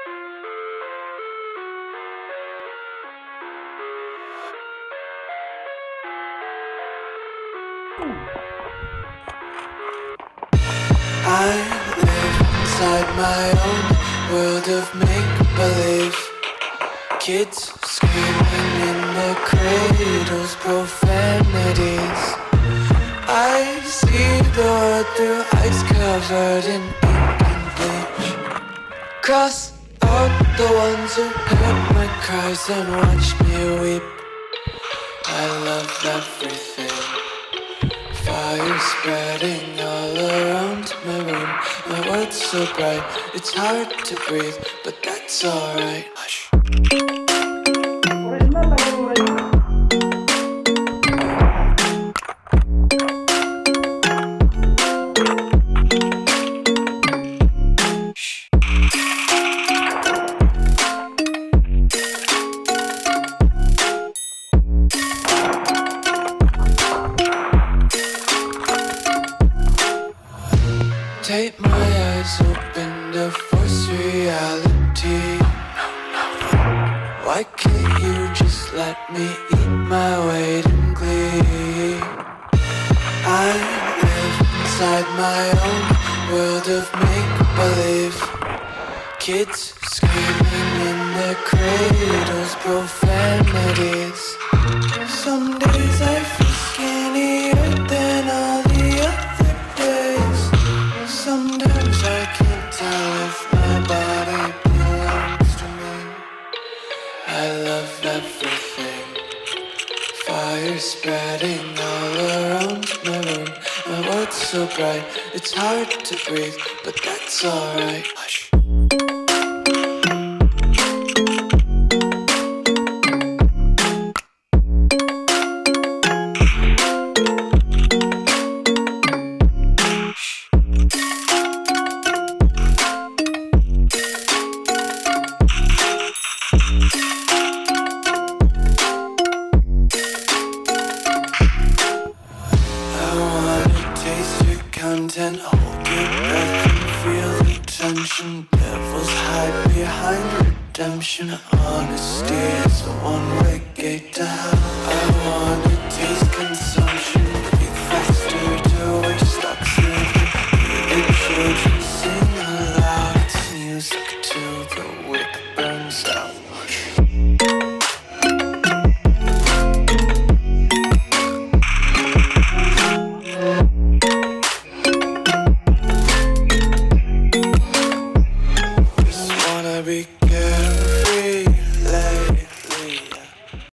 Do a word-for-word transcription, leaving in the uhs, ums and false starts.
I live inside my own world of make-believe. Kids screaming in the cradles, profanities. I see the world through ice covered in ink and bleach. Cross out the ones who heard my cries and watched me weep. I love everything. Fire spreading all around my room. My world's so bright, it's hard to breathe, but that's alright. Hush. Take my eyes open to force reality. Why can't you just let me eat my weight in glee? I live inside my own world of make-believe. Kids screaming in their cradles, profanities. Some days I feel skinnier than all the other days. Sometimes I can't tell if my body belongs to me. I love everything. Fire spreading all around my room. My world's so bright, it's hard to breathe, but that's alright. Hush. Content, hold your breath and feel the tension. Devils hide behind redemption. Honesty is a one-way gate to hell. I wanna taste consumption. Breathe faster to waste oxygen. Hear the children sing aloud. It's music till the wick burns out. Be careful.